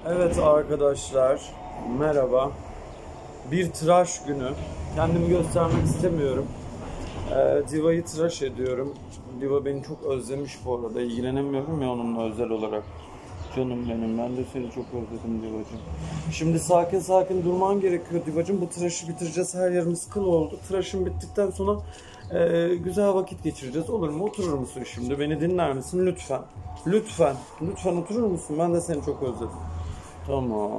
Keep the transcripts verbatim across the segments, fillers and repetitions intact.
Evet arkadaşlar, merhaba. Bir tıraş günü. Kendimi göstermek istemiyorum. Ee, Diva'yı tıraş ediyorum. Diva beni çok özlemiş bu arada. İlgilenemiyorum ya onunla özel olarak. Canım benim, ben de seni çok özledim Divacığım. Şimdi sakin sakin durman gerekiyor Divacığım. Bu tıraşı bitireceğiz. Her yerimiz kıl oldu. Tıraşım bittikten sonra e, güzel vakit geçireceğiz. Olur mu? Oturur musun şimdi? Beni dinler misin? Lütfen. Lütfen. Lütfen oturur musun? Ben de seni çok özledim. Tamam.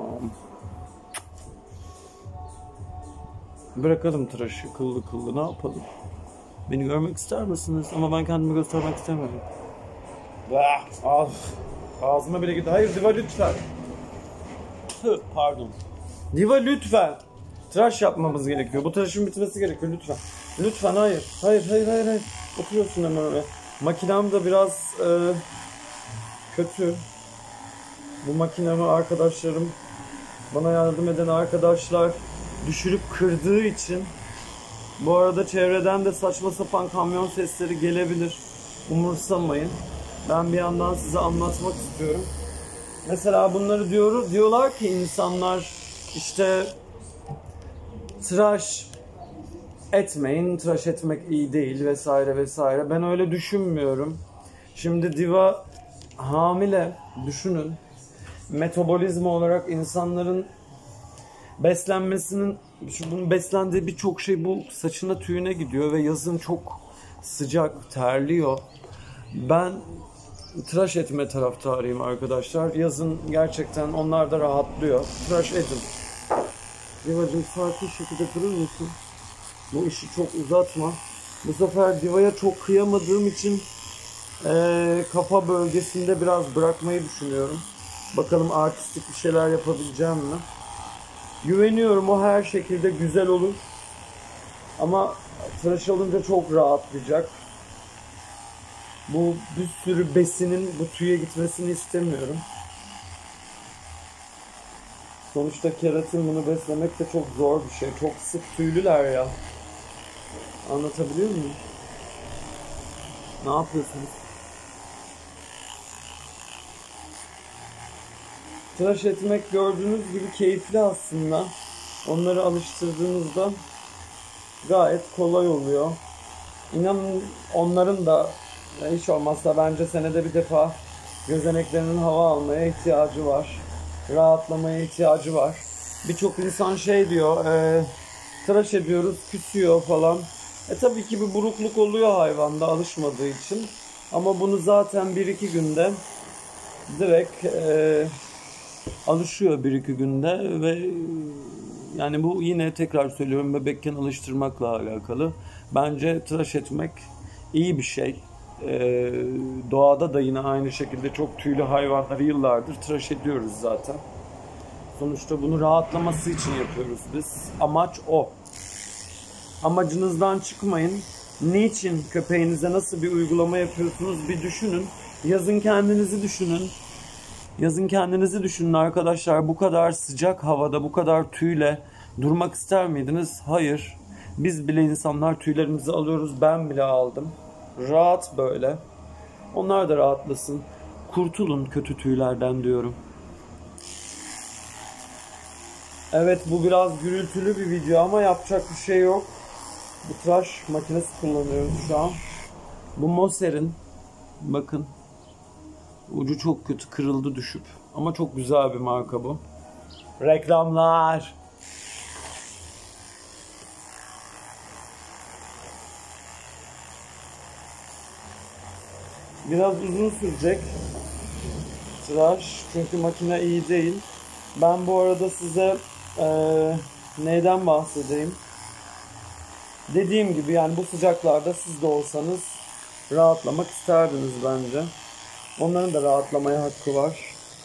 Bırakalım tıraşı kıllı kıllı, ne yapalım? Beni görmek ister misiniz? Ama ben kendimi göstermek istemiyorum. Bah, ah, ağzıma bile gitti. Hayır Diva lütfen. Tüh, pardon. Diva lütfen. Tıraş yapmamız gerekiyor. Bu tıraşın bitmesi gerekiyor lütfen. Lütfen hayır. Hayır hayır hayır. hayır. Oturuyorsun hemen öyle. Makinem de biraz e, kötü. Bu makinemi arkadaşlarım, bana yardım eden arkadaşlar düşürüp kırdığı için. Bu arada çevreden de saçma sapan kamyon sesleri gelebilir. Umursamayın. Ben bir yandan size anlatmak istiyorum. Mesela bunları diyoruz, diyorlar ki insanlar işte tıraş etmeyin, tıraş etmek iyi değil vesaire vesaire. Ben öyle düşünmüyorum. Şimdi Diva hamile, düşünün. Metabolizma olarak insanların beslenmesinin, bunun beslendiği birçok şey bu saçına tüyüne gidiyor ve yazın çok sıcak, terliyor. Ben tıraş etme taraftarıyım arkadaşlar. Yazın gerçekten onlar da rahatlıyor. Tıraş edin. Divacığım sakin şekilde durur musun? Bu işi çok uzatma. Bu sefer Diva'ya çok kıyamadığım için ee, kafa bölgesinde biraz bırakmayı düşünüyorum. Bakalım artistik bir şeyler yapabileceğim mi? Güveniyorum o her şekilde güzel olur. Ama tıraş olunca çok rahatlayacak. Bu bir sürü besinin bu tüye gitmesini istemiyorum. Sonuçta keratin, bunu beslemek de çok zor bir şey. Çok sık tüylüler ya. Anlatabiliyor muyum? Ne yapıyorsunuz? Tıraş etmek gördüğünüz gibi keyifli aslında. Onları alıştırdığınızda gayet kolay oluyor. İnanın onların da hiç olmazsa bence senede bir defa gözeneklerinin hava almaya ihtiyacı var. Rahatlamaya ihtiyacı var. Birçok insan şey diyor, e, tıraş ediyoruz, küsüyor falan. E tabii ki bir burukluk oluyor hayvanda alışmadığı için. Ama bunu zaten bir iki günde direkt e, alışıyor bir iki günde ve yani bu yine tekrar söylüyorum bebekken alıştırmakla alakalı. Bence tıraş etmek iyi bir şey. Ee, doğada da yine aynı şekilde çok tüylü hayvanları yıllardır tıraş ediyoruz zaten. Sonuçta bunu rahatlaması için yapıyoruz biz. Amaç o. Amacınızdan çıkmayın. Niçin köpeğinize nasıl bir uygulama yapıyorsunuz bir düşünün. Yazın kendinizi düşünün. Yazın kendinizi düşünün arkadaşlar. Bu kadar sıcak havada, bu kadar tüyle durmak ister miydiniz? Hayır. Biz bile insanlar tüylerimizi alıyoruz. Ben bile aldım. Rahat böyle. Onlar da rahatlasın. Kurtulun kötü tüylerden diyorum. Evet, bu biraz gürültülü bir video ama yapacak bir şey yok. Bu tıraş makinesi kullanıyoruz şu an. Bu Moser'in, bakın. Ucu çok kötü kırıldı düşüp. Ama çok güzel bir marka bu. Reklamlar. Biraz uzun sürecek tıraş. Çünkü makine iyi değil. Ben bu arada size e, neyden bahsedeyim? Dediğim gibi yani bu sıcaklarda siz de olsanız rahatlamak isterdiniz bence. Onların da rahatlamaya hakkı var.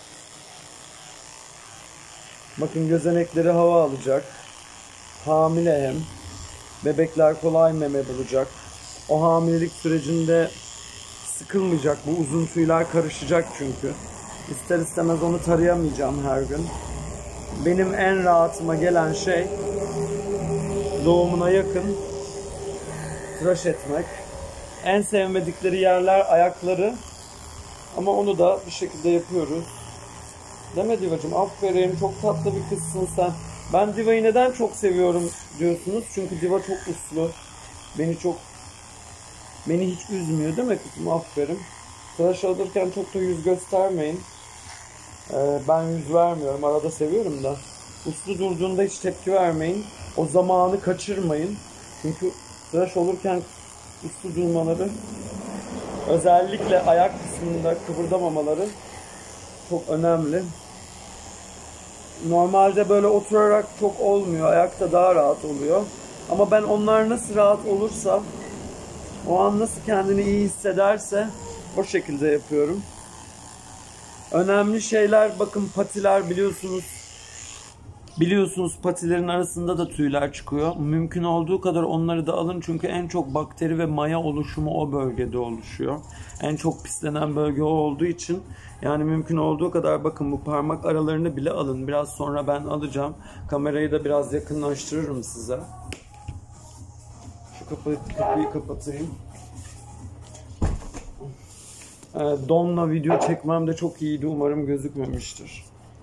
Bakın gözenekleri hava alacak. Hamile hem. Bebekler kolay meme bulacak. O hamilelik sürecinde sıkılmayacak. Bu uzun tüyler karışacak çünkü. İster istemez onu tarayamayacağım her gün. Benim en rahatıma gelen şey doğumuna yakın tıraş etmek. En sevmedikleri yerler ayakları. Ama onu da bir şekilde yapıyoruz. Değil mi Divacığım? Aferin, çok tatlı bir kızsın sen. Ben Diva'yı neden çok seviyorum diyorsunuz? Çünkü Diva çok uslu. Beni çok beni hiç üzmüyor değil mi kızım? Aferin. Tıraş alırken çok da yüz göstermeyin. Ee, ben yüz vermiyorum. Arada seviyorum da. Uslu durduğunda hiç tepki vermeyin. O zamanı kaçırmayın. Çünkü tıraş olurken uslu durmaları, özellikle ayak kısmında kıvırdamamaları çok önemli. Normalde böyle oturarak çok olmuyor. Ayakta daha rahat oluyor. Ama ben onlar nasıl rahat olursa, o an nasıl kendini iyi hissederse o şekilde yapıyorum. Önemli şeyler, bakın patiler biliyorsunuz. Biliyorsunuz patilerin arasında da tüyler çıkıyor. Mümkün olduğu kadar onları da alın çünkü en çok bakteri ve maya oluşumu o bölgede oluşuyor. En çok pislenen bölge o olduğu için yani mümkün olduğu kadar bakın bu parmak aralarını bile alın. Biraz sonra ben alacağım. Kamerayı da biraz yakınlaştırırım size. Şu kapıyı, kapıyı kapatayım. Donla video çekmem de çok iyiydi. Umarım gözükmemiştir.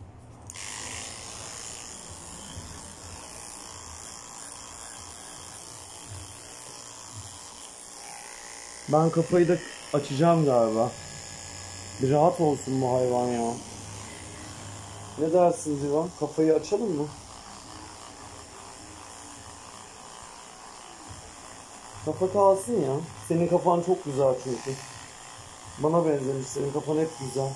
Ben kapıyı da açacağım galiba. Bir rahat olsun bu hayvan ya. Ne dersin Divan? Kafayı açalım mı? Kafa kalsın ya. Senin kafan çok güzel çünkü. Bana benzemiş. Senin kafan hep güzel.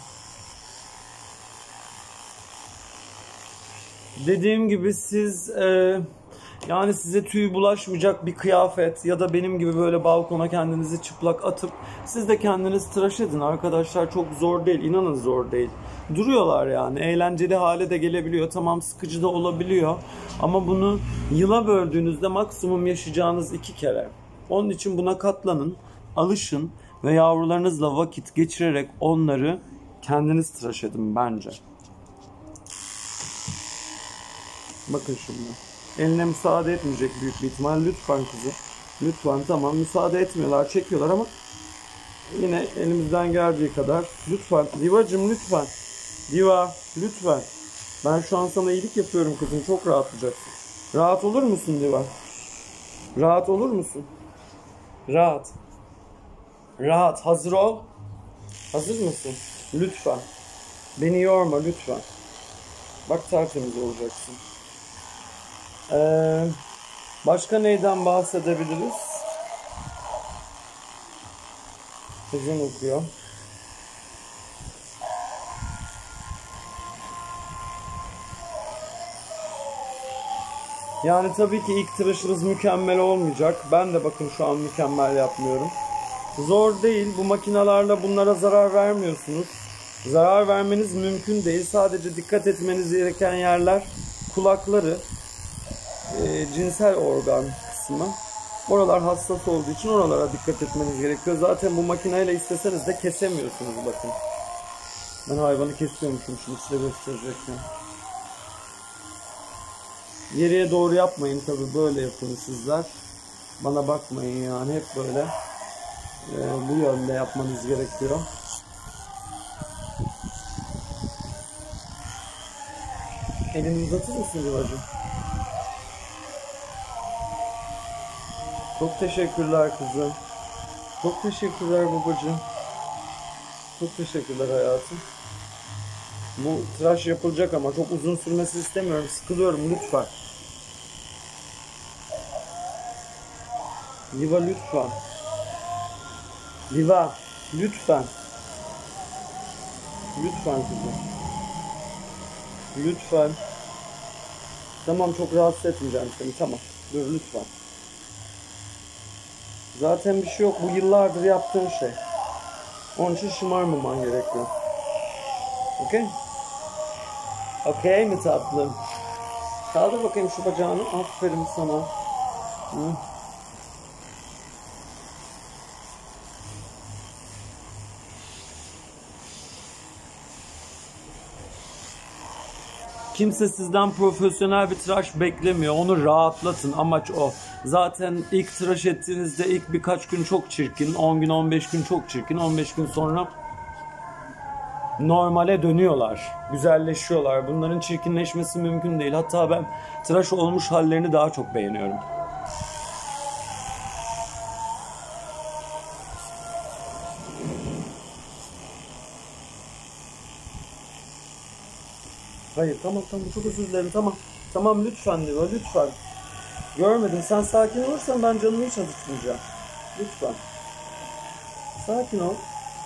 Dediğim gibi siz e, yani size tüy bulaşmayacak bir kıyafet ya da benim gibi böyle balkona kendinizi çıplak atıp siz de kendiniz tıraş edin arkadaşlar. Çok zor değil. İnanın zor değil. Duruyorlar yani. Eğlenceli hale de gelebiliyor. Tamam, sıkıcı da olabiliyor. Ama bunu yıla böldüğünüzde maksimum yaşayacağınız iki kere. Onun için buna katlanın. Alışın ve yavrularınızla vakit geçirerek onları kendiniz tıraş edin bence. Bakın şimdi. Eline müsaade etmeyecek büyük bir ihtimal. Lütfen kızım. Lütfen, tamam, müsaade etmiyorlar. Çekiyorlar ama yine elimizden geldiği kadar. Lütfen. Divacığım lütfen. Diva lütfen. Ben şu an sana iyilik yapıyorum kızım. Çok rahatlayacaksın. Rahat olur musun Diva? Rahat olur musun? Rahat. Rahat. Hazır ol. Hazır mısın? Lütfen. Beni yorma lütfen. Bak tertemiz olacaksın. Ee, başka neyden bahsedebiliriz? Kızım okuyor. Yani tabii ki ilk tıraşınız mükemmel olmayacak. Ben de bakın şu an mükemmel yapmıyorum. Zor değil. Bu makinalarla bunlara zarar vermiyorsunuz. Zarar vermeniz mümkün değil. Sadece dikkat etmeniz gereken yerler kulakları, e, cinsel organ kısmı. Oralar hassas olduğu için oralara dikkat etmeniz gerekiyor. Zaten bu makineyle isteseniz de kesemiyorsunuz bakın. Ben hayvanı kesiyormuşum şimdi size gösterecektim. Geriye doğru yapmayın tabii, böyle yapın sizler. Bana bakmayın yani, hep böyle e, bu yönde yapmanız gerekiyor. Elini uzatır mısın Divacığım? Çok teşekkürler kızım. Çok teşekkürler babacığım. Çok teşekkürler hayatım. Bu tıraş yapılacak ama çok uzun sürmesi istemiyorum. Sıkılıyorum lütfen. Diva lütfen. Diva lütfen. Lütfen kızım. Lütfen. Tamam, çok rahatsız etmeyeceğim seni. Tamam. Dur lütfen. Zaten bir şey yok. Bu yıllardır yaptığım şey. Onun için şımarmaman gerekiyor. Okey? Okey mi tatlım? Kaldır bakayım şu bacağını. Aferin sana. Hı. Kimse sizden profesyonel bir tıraş beklemiyor. Onu rahatlatın. Amaç o. Zaten ilk tıraş ettiğinizde ilk birkaç gün çok çirkin. on gün on beş gün çok çirkin. on beş gün sonra normale dönüyorlar, güzelleşiyorlar. Bunların çirkinleşmesi mümkün değil. Hatta ben tıraş olmuş hallerini daha çok beğeniyorum. Hayır, tamam tamam, çok özür dilerim, tamam. Tamam, lütfen diyor, lütfen. Görmedin, sen sakin olursan ben canımı hiç acıtmayacağım. Lütfen. Sakin ol.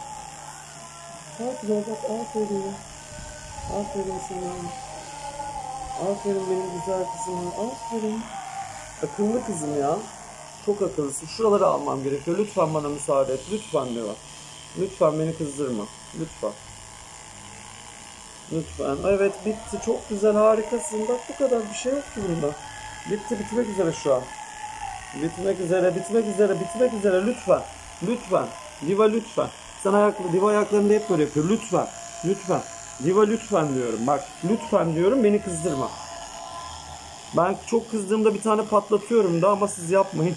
Sakin ol, bak, aferin. Aferin sana. Aferin benim güzel kızıma, aferin. Akıllı kızım ya. Çok akıllısın. Şuraları almam gerekiyor. Lütfen bana müsaade et. Lütfen diyor. Lütfen beni kızdırma. Lütfen. Lütfen. Evet, bitti. Çok güzel, harikasın. Bak, bu kadar, bir şey yok ki bunda. Bitti, bitmek üzere şu an. Bitmek üzere, bitmek üzere, bitmek üzere. Lütfen. Lütfen. Diva lütfen. Sen ayaklı, diva ayaklarında hep böyle yapıyor. Lütfen. Lütfen. Diva lütfen diyorum. Bak, lütfen diyorum, beni kızdırma. Ben çok kızdığımda bir tane patlatıyorum da ama siz yapmayın.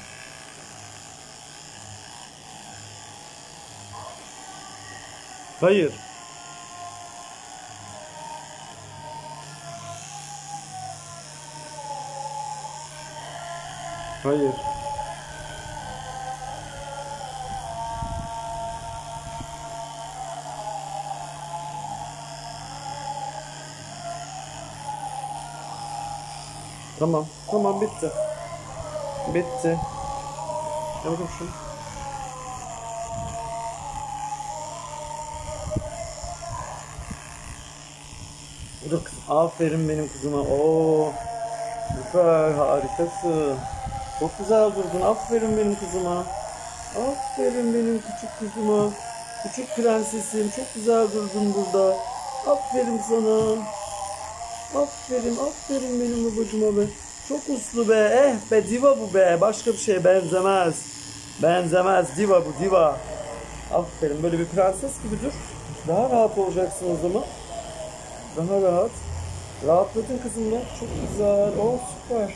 Hayır. Hayır. Tamam. Tamam, bitti. Bitti. Yapalım şunu. Dur kız. Aferin benim kızıma. Oo. Süper. Harikasın. Çok güzel durdun. Aferin benim kızıma. Aferin benim küçük kızıma. Küçük prensesim. Çok güzel durdun burada. Aferin sana. Aferin, aferin benim babacıma be. Çok uslu be. Eh be, diva bu be. Başka bir şeye benzemez. Benzemez. Diva bu, diva. Aferin. Böyle bir prenses gibi dur. Daha rahat olacaksın o zaman. Daha rahat. Rahatladın kızım ya. Çok güzel. Oh, süper.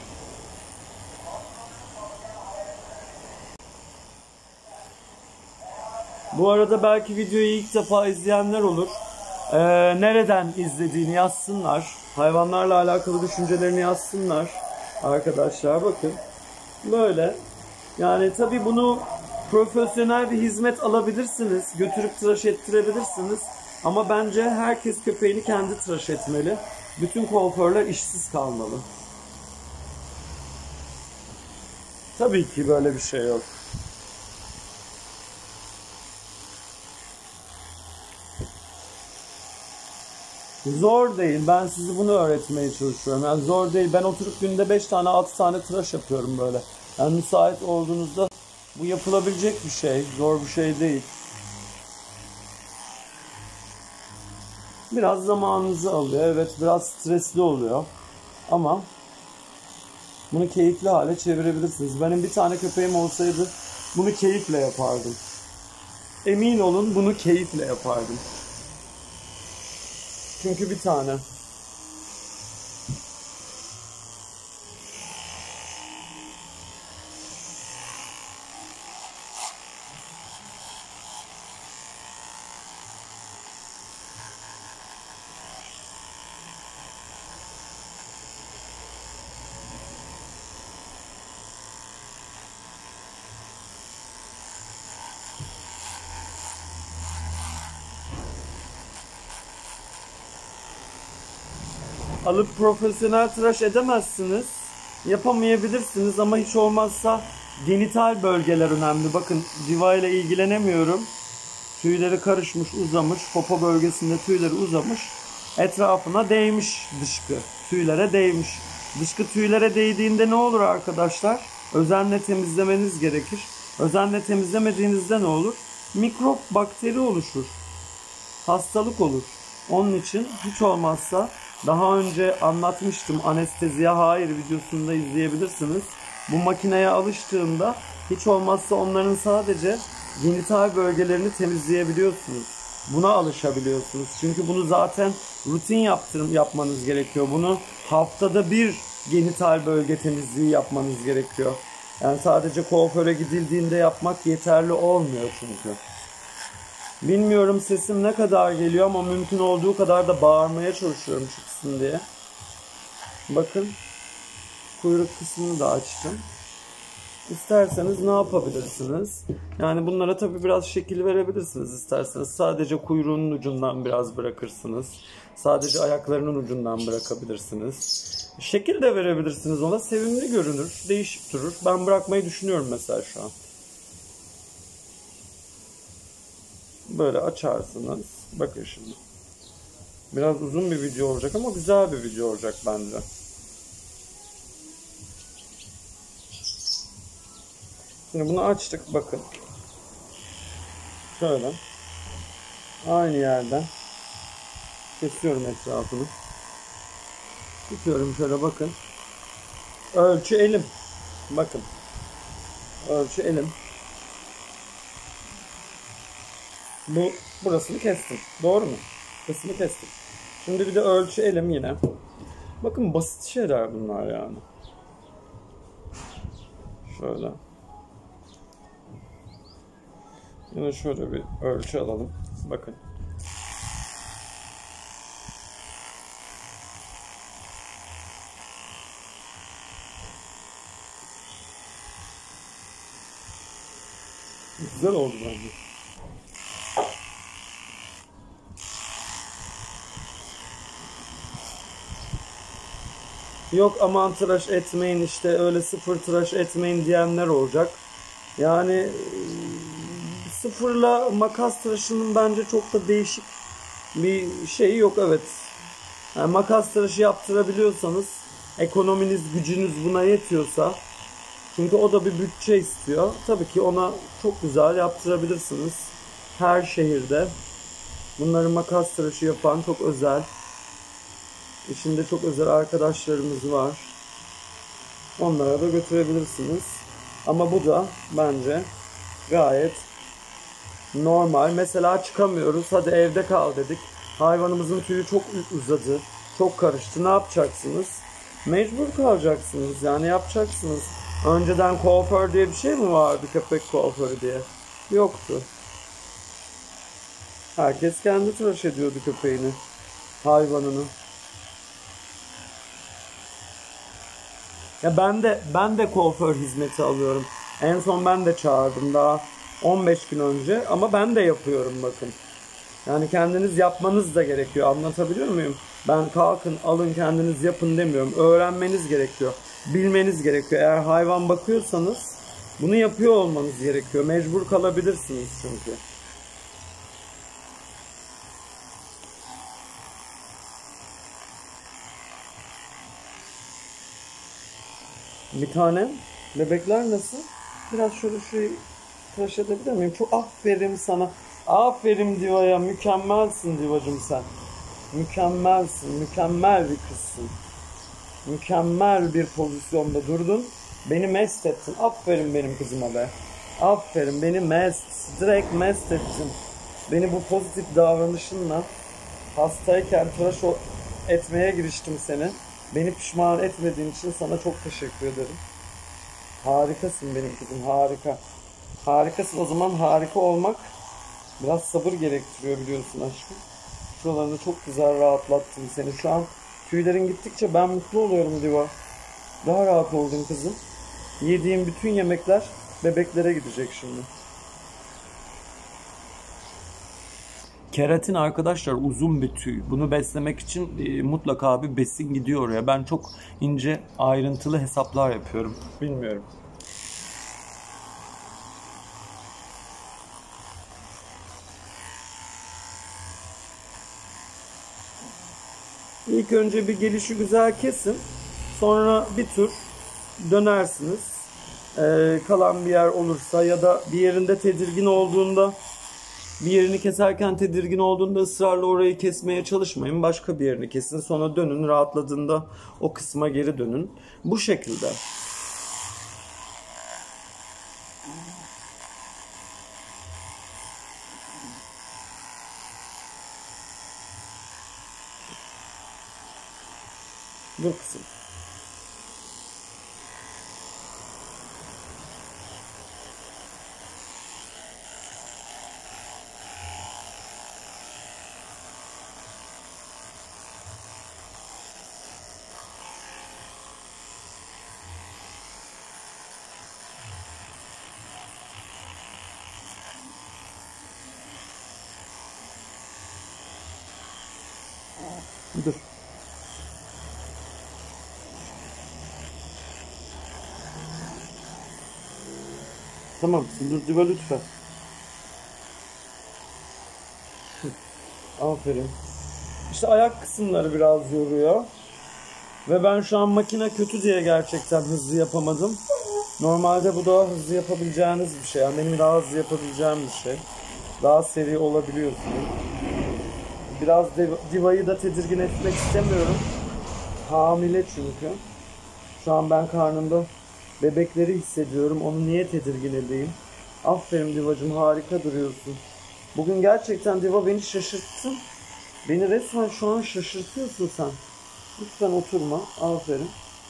Bu arada belki videoyu ilk defa izleyenler olur. Ee, nereden izlediğini yazsınlar. Hayvanlarla alakalı düşüncelerini yazsınlar. Arkadaşlar bakın. Böyle. Yani tabii bunu profesyonel bir hizmet alabilirsiniz. Götürüp tıraş ettirebilirsiniz. Ama bence herkes köpeğini kendi tıraş etmeli. Bütün kuaförler işsiz kalmalı. Tabii ki böyle bir şey yok. Zor değil. Ben sizi bunu öğretmeye çalışıyorum. Yani zor değil. Ben oturup günde beş tane altı tane tıraş yapıyorum böyle. Yani müsait olduğunuzda bu yapılabilecek bir şey. Zor bir şey değil. Biraz zamanınızı alıyor. Evet, biraz stresli oluyor. Ama bunu keyifli hale çevirebilirsiniz. Benim bir tane köpeğim olsaydı bunu keyifle yapardım. Emin olun, bunu keyifle yapardım. Çünkü bir tane. Alıp profesyonel tıraş edemezsiniz. Yapamayabilirsiniz ama hiç olmazsa genital bölgeler önemli. Bakın, diva ile ilgilenemiyorum. Tüyleri karışmış, uzamış. Popo bölgesinde tüyleri uzamış. Etrafına değmiş dışkı. Tüylere değmiş. Dışkı tüylere değdiğinde ne olur arkadaşlar? Özenle temizlemeniz gerekir. Özenle temizlemediğinizde ne olur? Mikrop, bakteri oluşur. Hastalık olur. Onun için hiç olmazsa, daha önce anlatmıştım, anesteziye hayır videosunda izleyebilirsiniz. Bu makineye alıştığında hiç olmazsa onların sadece genital bölgelerini temizleyebiliyorsunuz. Buna alışabiliyorsunuz. Çünkü bunu zaten rutin yaptırım yapmanız gerekiyor. Bunu haftada bir genital bölge temizliği yapmanız gerekiyor. Yani sadece kuaföre gidildiğinde yapmak yeterli olmuyor çünkü. Bilmiyorum sesim ne kadar geliyor ama mümkün olduğu kadar da bağırmaya çalışıyorum çıksın diye. Bakın kuyruk kısmını da açtım. İsterseniz ne yapabilirsiniz? Yani bunlara tabii biraz şekil verebilirsiniz isterseniz. Sadece kuyruğunun ucundan biraz bırakırsınız. Sadece ayaklarının ucundan bırakabilirsiniz. Şekil de verebilirsiniz ona. Sevimli görünür, değişik durur. Ben bırakmayı düşünüyorum mesela şu an. Böyle açarsınız. Bakın şimdi. Biraz uzun bir video olacak ama güzel bir video olacak bence. Şimdi bunu açtık bakın. Şöyle. Aynı yerden kesiyorum etrafını. Tutuyorum şöyle bakın. Ölçü elim. Bakın. Ölçü elim. Bu burasını kestim. Doğru mu? Kısmı kestim. Şimdi bir de ölçü elim yine. Bakın basit şeyler bunlar yani. Şöyle. Yine şöyle bir ölçü alalım. Bakın. Güzel oldu bence. Yok aman tıraş etmeyin işte öyle sıfır tıraş etmeyin diyenler olacak. Yani sıfırla makas tıraşının bence çok da değişik bir şeyi yok evet. Yani makas tıraşı yaptırabiliyorsanız ekonominiz gücünüz buna yetiyorsa çünkü o da bir bütçe istiyor. Tabii ki ona çok güzel yaptırabilirsiniz. Her şehirde bunları makas tıraşı yapan çok özel, İçinde çok özel arkadaşlarımız var. Onlara da götürebilirsiniz. Ama bu da bence gayet normal. Mesela çıkamıyoruz. Hadi evde kal dedik. Hayvanımızın tüyü çok uzadı. Çok karıştı. Ne yapacaksınız? Mecbur kalacaksınız. Yani yapacaksınız. Önceden kuaför diye bir şey mi vardı? Köpek kuaförü diye. Yoktu. Herkes kendi tıraş ediyordu köpeğini. Hayvanını. Ya ben de ben de kuaför hizmeti alıyorum. En son ben de çağırdım daha on beş gün önce ama ben de yapıyorum bakın. Yani kendiniz yapmanız da gerekiyor. Anlatabiliyor muyum? Ben kalkın alın kendiniz yapın demiyorum. Öğrenmeniz gerekiyor. Bilmeniz gerekiyor. Eğer hayvan bakıyorsanız bunu yapıyor olmanız gerekiyor. Mecbur kalabilirsiniz çünkü. Bir tanem. Bebekler nasıl? Biraz şöyle şurayı tıraş edebilir miyim? Çok aferin sana. Aferin Diva'ya. Mükemmelsin Divacım sen. Mükemmelsin. Mükemmel bir kızsın. Mükemmel bir pozisyonda durdun. Beni mest ettin. Aferin benim kızıma be. Aferin beni mest. Direkt mest ettin. Beni bu pozitif davranışınla hastayken tıraş etmeye giriştim seni. Beni pişman etmediğin için sana çok teşekkür ederim. Harikasın benim kızım, harika. Harikasın. O zaman harika olmak biraz sabır gerektiriyor biliyorsun aşkım. Şuralarını çok güzel rahatlattım seni. Şu an tüylerin gittikçe ben mutlu oluyorum Diva. Daha rahat oldun kızım. Yediğim bütün yemekler bebeklere gidecek şimdi. Keratin arkadaşlar uzun bir tüy. Bunu beslemek için e, mutlaka bir besin gidiyor oraya. Ben çok ince ayrıntılı hesaplar yapıyorum. Bilmiyorum. İlk önce bir gelişi güzel kesin. Sonra bir tur dönersiniz. Ee, kalan bir yer olursa ya da bir yerinde tedirgin olduğunda bir yerini keserken tedirgin olduğunda ısrarla orayı kesmeye çalışmayın. Başka bir yerini kesin. Sonra dönün. Rahatladığında o kısma geri dönün. Bu şekilde. Dur kızım. Dur. Tamam, dur Diva lütfen. Aferin. İşte ayak kısımları biraz yoruyor. Ve ben şu an makine kötü diye gerçekten hızlı yapamadım. Normalde bu daha hızlı yapabileceğiniz bir şey. Yani benim daha hızlı yapabileceğim bir şey. Daha seri olabiliyorsunuz. Biraz Diva'yı da tedirgin etmek istemiyorum. Hamile çünkü. Şu an ben karnımda bebekleri hissediyorum. Onu niye tedirgin edeyim? Aferin Divacığım, harika duruyorsun. Bugün gerçekten Diva beni şaşırttın. Beni resmen şu an şaşırtıyorsun sen. Lütfen oturma. Aferin.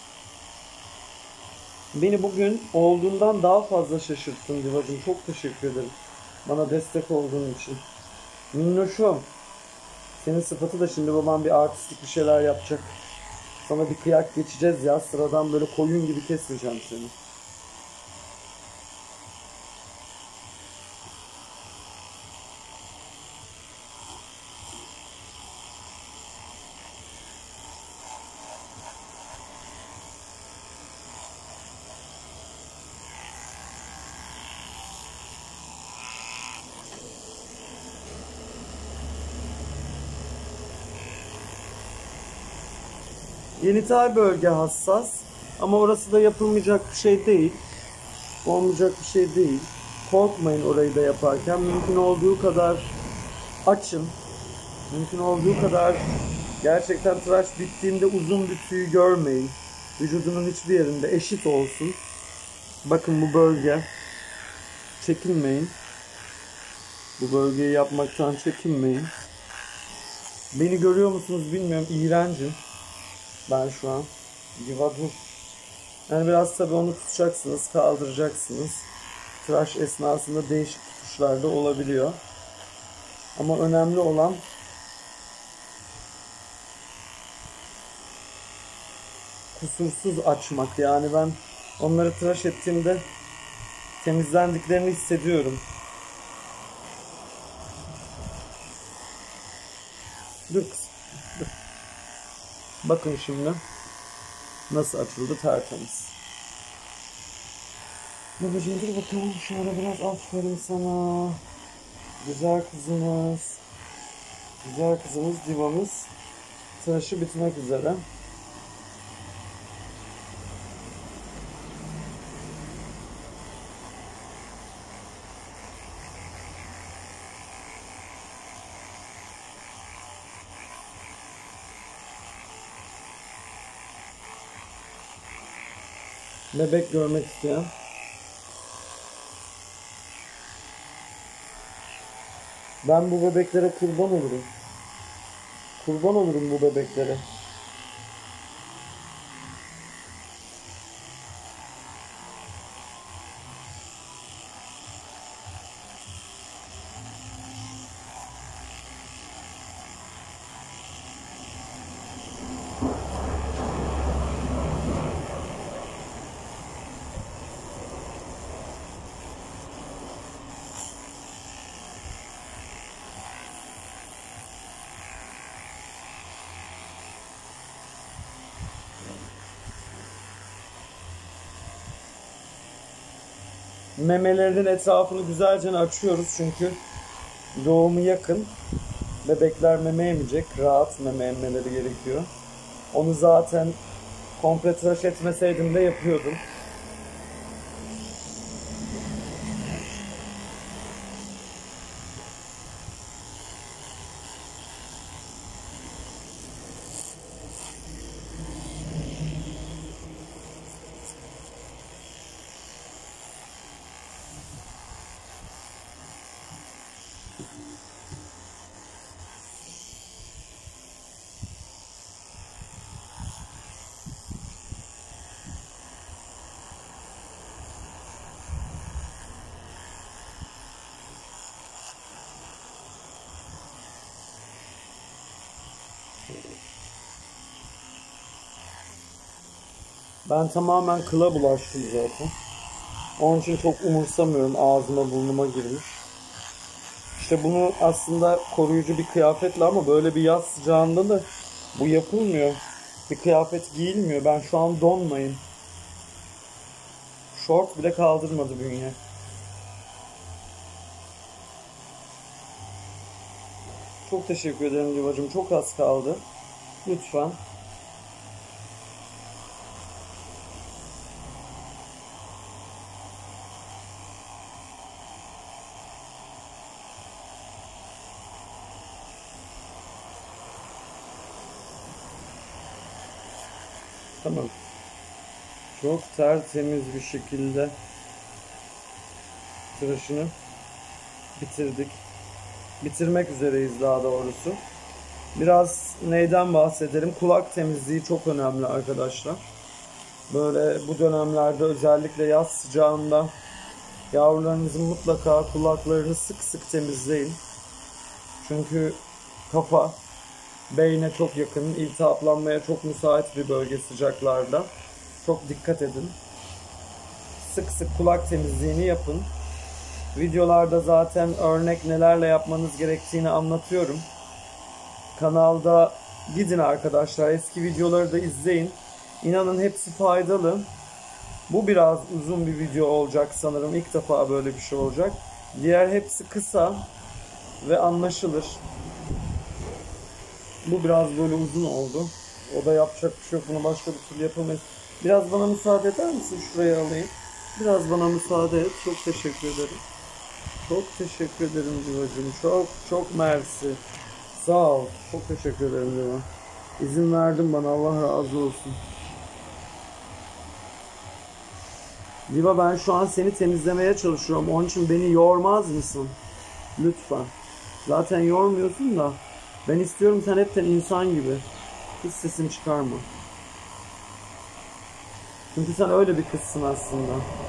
Beni bugün olduğundan daha fazla şaşırttın Divacığım. Çok teşekkür ederim. Bana destek olduğun için. Minnoşum. Senin sıfatı da şimdi babam bir artistik bir şeyler yapacak. Sana bir kıyak geçeceğiz ya. Sıradan böyle koyun gibi kesmeyeceğim seni. Genital bölge hassas ama orası da yapılmayacak bir şey değil. Olmayacak bir şey değil. Korkmayın orayı da yaparken. Mümkün olduğu kadar açın. Mümkün olduğu kadar gerçekten tıraş bittiğinde uzun bir tüy görmeyin. Vücudunun hiçbir yerinde eşit olsun. Bakın bu bölge. Çekinmeyin. Bu bölgeyi yapmaktan çekinmeyin. Beni görüyor musunuz bilmiyorum. İğrencim. Ben şu an. Diva dur. Yani biraz tabii onu tutacaksınız, kaldıracaksınız. Tıraş esnasında değişik tutuşlar da olabiliyor. Ama önemli olan kusursuz açmak. Yani ben onları tıraş ettiğimde temizlendiklerini hissediyorum. Dur kızım. Dur. Bakın şimdi nasıl açıldı, tertemiz. Babacığım dur bakalım şöyle biraz, aferin sana. Güzel kızımız. Güzel kızımız Diva'mız. Tıraşı bitmek üzere. Bebek görmek isteyen. Ben bu bebeklere kurban olurum. Kurban olurum bu bebeklere. Memelerinin etrafını güzelce açıyoruz çünkü doğumu yakın. Bebekler meme emecek, rahat meme emmeleri gerekiyor. Onu zaten komple tıraş etmeseydim de yapıyordum. Ben tamamen kıla bulaştım zaten. Onun için çok umursamıyorum, ağzıma burnuma girmiş. İşte bunu aslında koruyucu bir kıyafetle ama böyle bir yaz sıcağında da bu yapılmıyor. Bir kıyafet giyilmiyor. Ben şu an donmayım. Şort bile kaldırmadı bünye. Çok teşekkür ederim Divacığım. Çok az kaldı. Lütfen. Tamam. Çok tertemiz bir şekilde tıraşını bitirdik. Bitirmek üzereyiz daha doğrusu. Biraz neyden bahsedelim? Kulak temizliği çok önemli arkadaşlar. Böyle bu dönemlerde özellikle yaz sıcağında yavrularınızın mutlaka kulaklarını sık sık temizleyin. Çünkü kafa beyne çok yakın, iltihaplanmaya çok müsait bir bölge sıcaklarda. Çok dikkat edin. Sık sık kulak temizliğini yapın. Videolarda zaten örnek nelerle yapmanız gerektiğini anlatıyorum. Kanalda gidin arkadaşlar. Eski videoları da izleyin. İnanın hepsi faydalı. Bu biraz uzun bir video olacak sanırım. İlk defa böyle bir şey olacak. Diğer hepsi kısa ve anlaşılır. Bu biraz böyle uzun oldu. O da yapacak bir şey yok. Bunu başka bir türlü yapamayız. Biraz bana müsaade eder misin? Şuraya alayım. Biraz bana müsaade et. Çok teşekkür ederim. Çok teşekkür ederim Divacığım. Çok çok mersi. Sağ ol. Çok teşekkür ederim Diva. İzin verdin bana. Allah razı olsun. Diva ben şu an seni temizlemeye çalışıyorum. Onun için beni yormaz mısın? Lütfen. Zaten yormuyorsun da. Ben istiyorum sen hepten insan gibi. Hiç sesini çıkarma. Çünkü sen öyle bir kızsın aslında.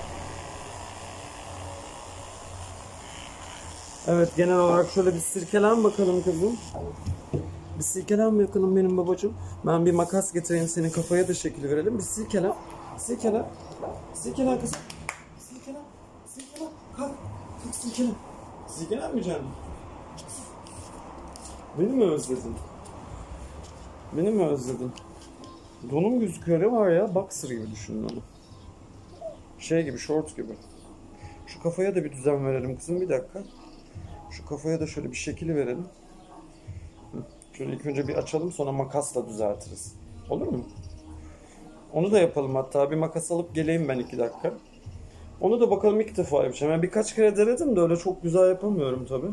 Evet, genel olarak şöyle bir sirkelen bakalım kızım. Bir sirkelen bakalım benim babacığım. Ben bir makas getireyim, senin kafaya da şekil verelim. Bir sirkelen. Sirkelen. Sirkelen kızım. Sirkelen. Sirkelen. Kalk. Kalk sirkelen. Sirkelen mi canım? Beni mi özledin? Beni mi özledin? Donum gözüküyor ne var ya? Boxer gibi düşünün onu. Şey gibi, short gibi. Şu kafaya da bir düzen verelim kızım, bir dakika. Şu kafaya da şöyle bir şekil verelim. Şöyle ilk önce bir açalım, sonra makasla düzeltiriz. Olur mu? Onu da yapalım hatta. Bir makas alıp geleyim ben iki dakika. Onu da bakalım, ilk defa yapacağım. Yani birkaç kere denedim de öyle çok güzel yapamıyorum tabii.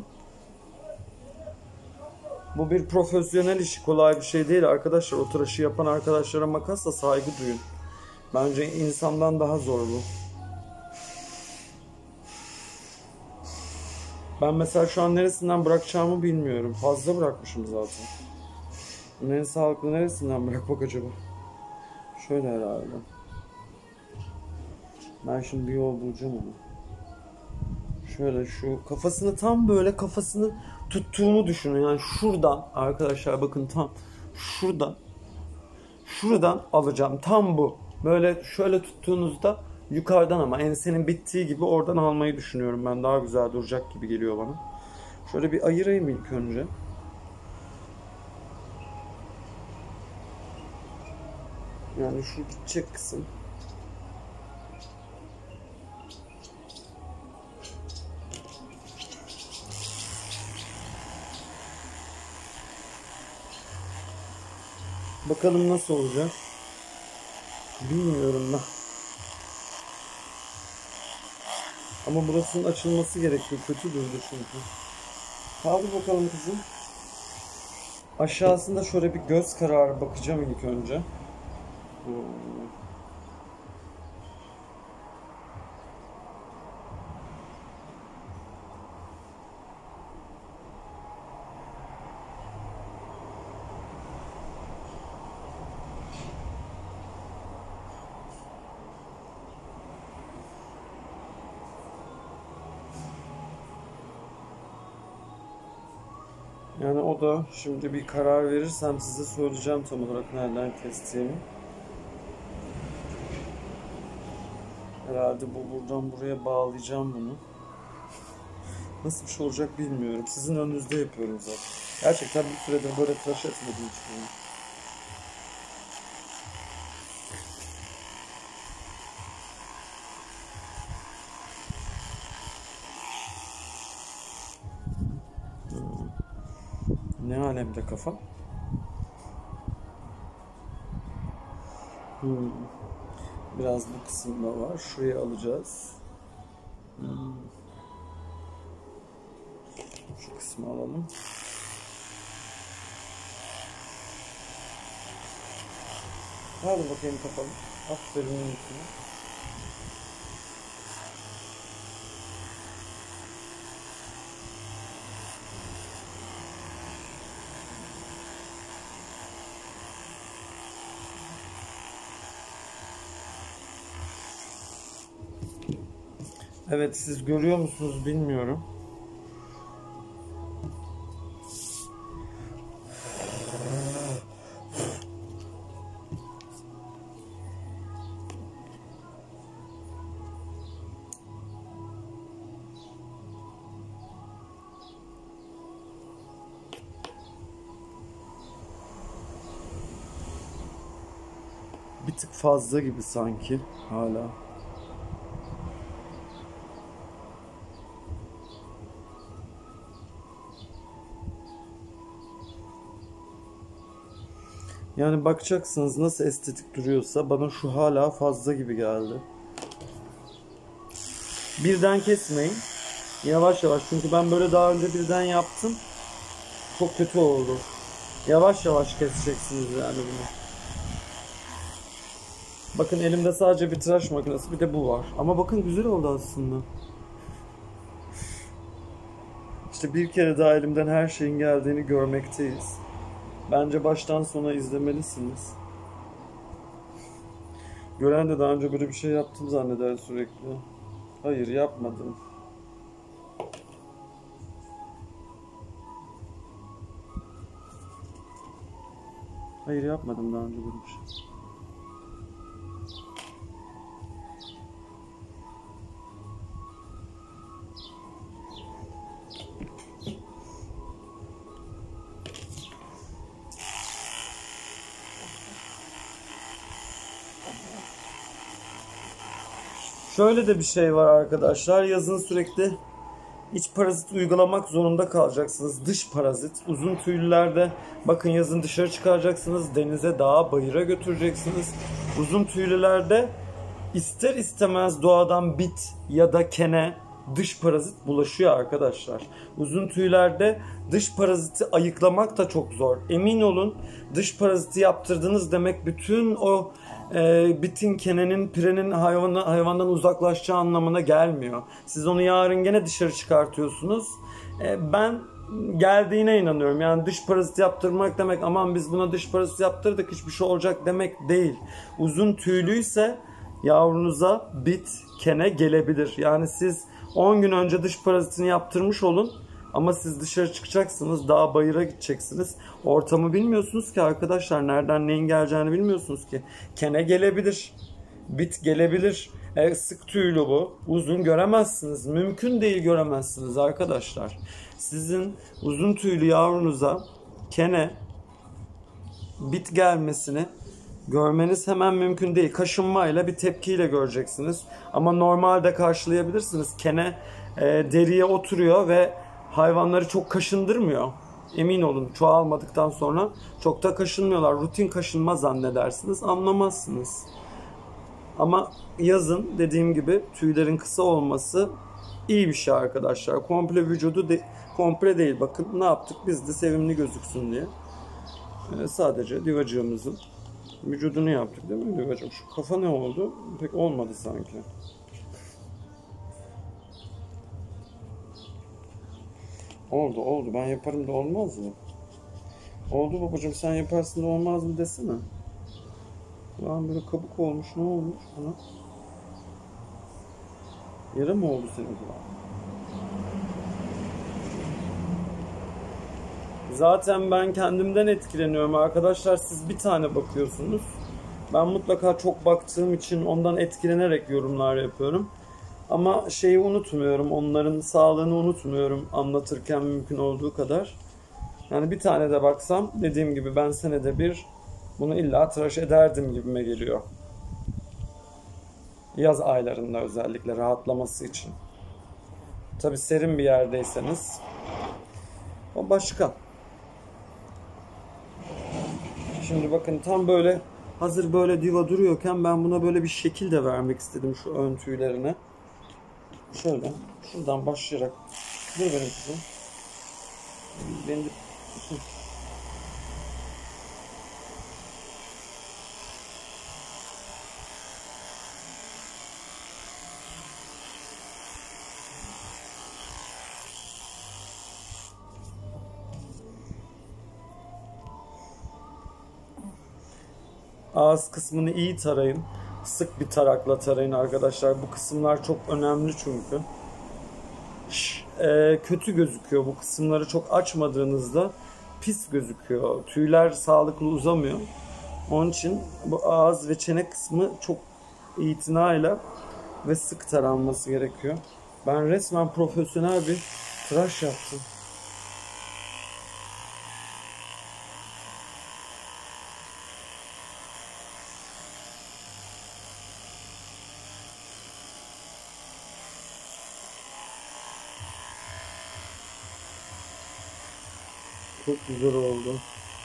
Bu bir profesyonel işi, kolay bir şey değil arkadaşlar. O tıraşı yapan arkadaşlara makasla saygı duyun. Bence insandan daha zor bu. Ben mesela şu an neresinden bırakacağımı bilmiyorum. Fazla bırakmışım zaten. Bunun en sağlıklı neresinden bırakmak acaba? Şöyle herhalde. Ben şimdi bir yol bulacağım onu. Şöyle şu kafasını tam böyle kafasını tuttuğumu düşünün. Yani şuradan arkadaşlar bakın tam şuradan. Şuradan alacağım. Tam bu. Böyle şöyle tuttuğunuzda yukarıdan ama ensenin bittiği gibi oradan almayı düşünüyorum ben. Daha güzel duracak gibi geliyor bana. Şöyle bir ayırayım ilk önce. Yani şu gidecek kısım. Bakalım nasıl olacak. Bilmiyorum ben. Ama burasının açılması gerekiyor. Kötü durdu çünkü. Kaldır bakalım kızım. Aşağısında şöyle bir göz kararı bakacağım ilk önce. Hmm. Yani o da şimdi bir karar verirsem size söyleyeceğim tam olarak nereden kestiğimi. Herhalde bu buradan buraya bağlayacağım bunu. Nasıl bir şey olacak bilmiyorum. Sizin önünüzde yapıyorum zaten. Gerçekten bir süredir böyle tıraş etmediğim için. Ne alemde kafa? Hmm. Biraz bu kısımda var. Şuraya alacağız. Hmm. Şu kısmı alalım. Hadi bakayım kapalı. Aferin üstüne. Evet, siz görüyor musunuz bilmiyorum. Bir tık fazla gibi sanki hala. Yani bakacaksınız nasıl estetik duruyorsa, bana şu hala fazla gibi geldi. Birden kesmeyin. Yavaş yavaş, çünkü ben böyle daha önce birden yaptım. Çok kötü oldu. Yavaş yavaş keseceksiniz yani bunu. Bakın elimde sadece bir tıraş makinesi, bir de bu var. Ama bakın güzel oldu aslında. İşte bir kere daha elimden her şeyin geldiğini görmekteyiz. Bence baştan sona izlemelisiniz. Gören de daha önce böyle bir şey yaptım zanneder sürekli. Hayır, yapmadım. Hayır, yapmadım daha önce böyle bir şey. Şöyle de bir şey var arkadaşlar. Yazın sürekli iç parazit uygulamak zorunda kalacaksınız. Dış parazit. Uzun tüylülerde bakın yazın dışarı çıkaracaksınız. Denize, dağa, bayıra götüreceksiniz. Uzun tüylülerde ister istemez doğadan bit ya da kene, dış parazit bulaşıyor arkadaşlar. Uzun tüylerde dış paraziti ayıklamak da çok zor. Emin olun, dış paraziti yaptırdınız demek bütün o e, bitin, kenenin, pirenin hayvana, hayvandan uzaklaşacağı anlamına gelmiyor. Siz onu yarın gene dışarı çıkartıyorsunuz. E, ben geldiğine inanıyorum. Yani dış parazit yaptırmak demek aman biz buna dış parazit yaptırdık hiçbir şey olacak demek değil. Uzun tüylüyse yavrunuza bit, kene gelebilir. Yani siz on gün önce dış parazitini yaptırmış olun ama siz dışarı çıkacaksınız, dağ bayıra gideceksiniz. Ortamı bilmiyorsunuz ki arkadaşlar, nereden neyin geleceğini bilmiyorsunuz ki. Kene gelebilir, bit gelebilir. E, sık tüylü bu. Uzun göremezsiniz. Mümkün değil göremezsiniz arkadaşlar. Sizin uzun tüylü yavrunuza kene, bit gelmesini görmeniz hemen mümkün değil. Kaşınmayla, bir tepkiyle göreceksiniz. Ama normalde karşılayabilirsiniz. Kene e, deriye oturuyor ve hayvanları çok kaşındırmıyor. Emin olun, çoğalmadıktan sonra çok da kaşınmıyorlar. Rutin kaşınma zannedersiniz, anlamazsınız. Ama yazın dediğim gibi tüylerin kısa olması iyi bir şey arkadaşlar. Komple vücudu de, komple değil. Bakın ne yaptık biz de sevimli gözüksün diye. E, sadece divacığımızın vücudunu yaptık değil mi divacığım? Şu kafa ne oldu? Pek olmadı sanki. Oldu oldu. Ben yaparım da olmaz mı? Oldu babacığım, sen yaparsın da olmaz mı desene. Lan böyle kabuk olmuş, ne olmuş bana? Yara mı oldu senin kulağın? Zaten ben kendimden etkileniyorum arkadaşlar. Siz bir tane bakıyorsunuz. Ben mutlaka çok baktığım için ondan etkilenerek yorumlar yapıyorum. Ama şeyi unutmuyorum, onların sağlığını unutmuyorum anlatırken mümkün olduğu kadar. Yani bir tane de baksam dediğim gibi ben senede bir bunu illa tıraş ederdim gibime geliyor. Yaz aylarında özellikle rahatlaması için. Tabi serin bir yerdeyseniz o başka. Şimdi bakın tam böyle hazır böyle diva duruyorken ben buna böyle bir şekil de vermek istedim şu ön tüylerine. Şöyle şuradan başlayarak dur benim kızım. Benim ağız kısmını iyi tarayın. Sık bir tarakla tarayın arkadaşlar. Bu kısımlar çok önemli çünkü. Şş, e, kötü gözüküyor. Bu kısımları çok açmadığınızda pis gözüküyor. Tüyler sağlıklı uzamıyor. Onun için bu ağız ve çene kısmı çok itinayla ve sık taranması gerekiyor. Ben resmen profesyonel bir tıraş yaptım. Çok güzel oldu.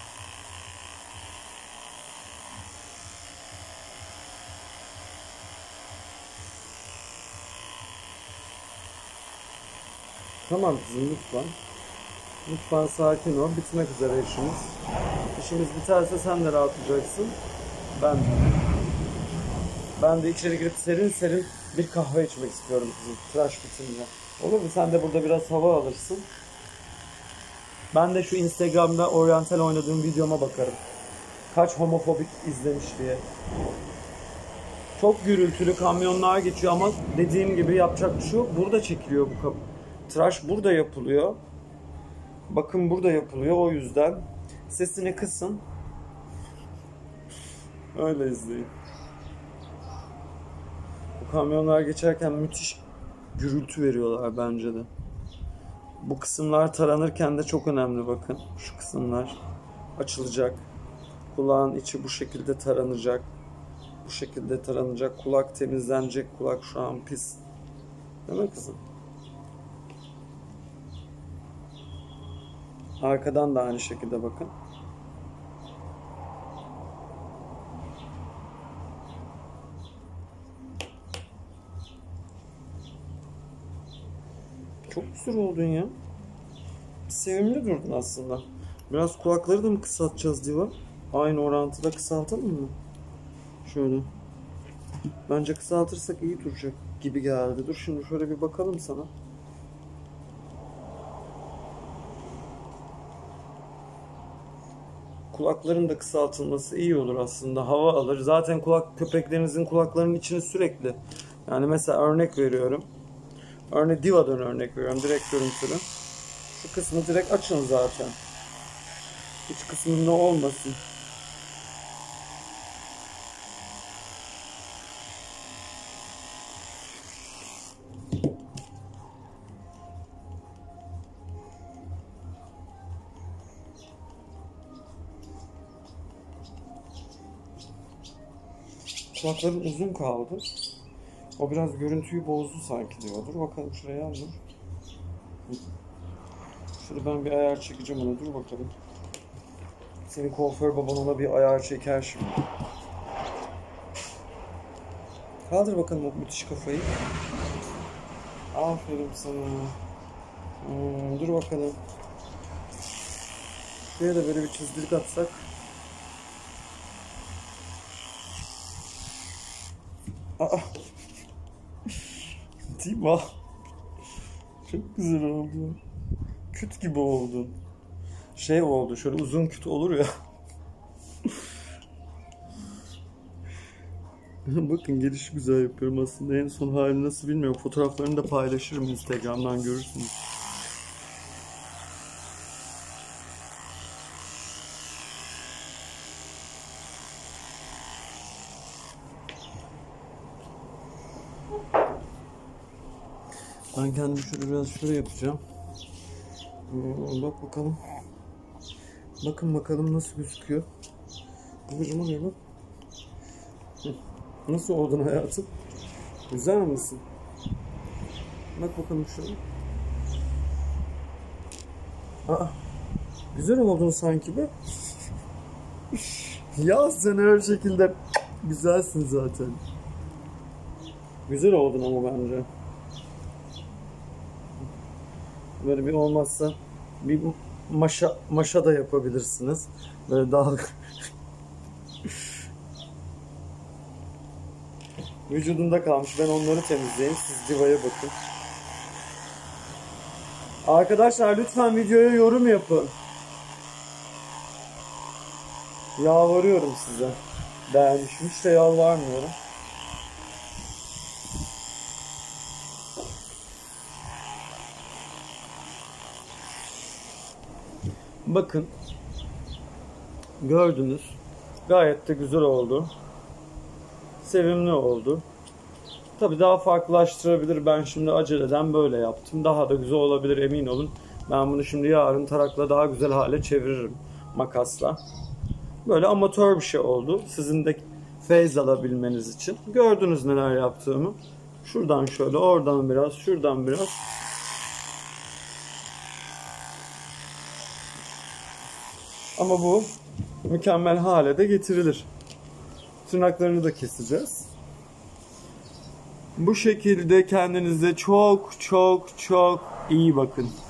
Tamam kızım lütfen. Lütfen sakin ol. Bitmek üzere işimiz. İşimiz biterse sen de rahatlayacaksın. Ben de. Ben de içeri girip serin serin bir kahve içmek istiyorum kızım. Tıraş bitince. Olur mu? Sen de burada biraz hava alırsın. Ben de şu Instagram'da oryantal oynadığım videoma bakarım. Kaç homofobik izlemiş diye. Çok gürültülü kamyonlar geçiyor ama dediğim gibi yapacak bir şey yok. Burada çekiliyor bu kapı. Tıraş burada yapılıyor. Bakın burada yapılıyor o yüzden. Sesini kısın. Öyle izleyin. Bu kamyonlar geçerken müthiş gürültü veriyorlar bence de. Bu kısımlar taranırken de çok önemli bakın. Şu kısımlar açılacak. Kulağın içi bu şekilde taranacak. Bu şekilde taranacak. Kulak temizlenecek. Kulak şu an pis. Değil mi kızım? Arkadan da aynı şekilde bakın. Çok güzel oldun ya. Sevimli durdun aslında. Biraz kulakları da mı kısaltacağız diva? Aynı orantıda kısaltalım mı? Şöyle. Bence kısaltırsak iyi duracak gibi geldi. Dur şimdi şöyle bir bakalım sana. Kulakların da kısaltılması iyi olur aslında. Hava alır. Zaten kulak köpeklerinizin kulaklarının içine sürekli. Yani mesela örnek veriyorum. Örnek Diva'dan örnek veriyorum. Direkt görüntülü. Şu kısmı direkt açın zaten. İç kısmında olmasın. Kulakların uzun kaldı. O biraz görüntüyü bozdu sanki diyor. Dur bakalım şuraya al dur. Şurada ben bir ayar çekeceğim ona. Dur bakalım. Senin kuaför baban ona bir ayar çeker şimdi. Kaldır bakalım o müthiş kafayı. Aferin sana. Hmm, dur bakalım. Şuraya da böyle bir çizgilik atsak. Aa. Değil mi? Çok güzel oldu. Küt gibi oldun. Şey oldu, şöyle uzun küt olur ya. Bakın gelişi güzel yapıyorum aslında. En son hali nasıl bilmiyorum. Fotoğraflarını da paylaşırım Instagram'dan görürsünüz. Ben kendim şöyle biraz şöyle yapacağım. Bak bakalım. Bakın bakalım nasıl gözüküyor. Babacım oraya bak. Nasıl oldun hayatım? Güzel misin? Bak bakalım şöyle. Aa, güzel oldun sanki be. Ya sen her şekilde güzelsin zaten. Güzel oldun ama bence. Böyle bir olmazsa bir maşa maşa da yapabilirsiniz. Böyle daha vücudunda kalmış. Ben onları temizleyeyim. Siz divaya bakın. Arkadaşlar lütfen videoya yorum yapın. Yalvarıyorum size. Beğenmişim. Hiç de yalvarmıyorum. Bakın. Gördünüz. Gayet de güzel oldu. Sevimli oldu. Tabii daha farklılaştırabilir. Ben şimdi aceleden böyle yaptım. Daha da güzel olabilir, emin olun. Ben bunu şimdi yarın tarakla daha güzel hale çeviririm. Makasla. Böyle amatör bir şey oldu. Sizin de feyz alabilmeniz için. Gördünüz neler yaptığımı. Şuradan şöyle, oradan biraz, şuradan biraz. Ama bu mükemmel hale de getirilir. Tırnaklarını da keseceğiz. Bu şekilde kendinize çok çok çok iyi bakın.